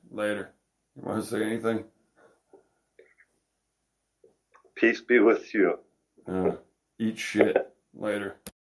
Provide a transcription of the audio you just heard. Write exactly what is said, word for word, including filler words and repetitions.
Later. You want to say anything? Peace be with you. Uh, eat shit. Later.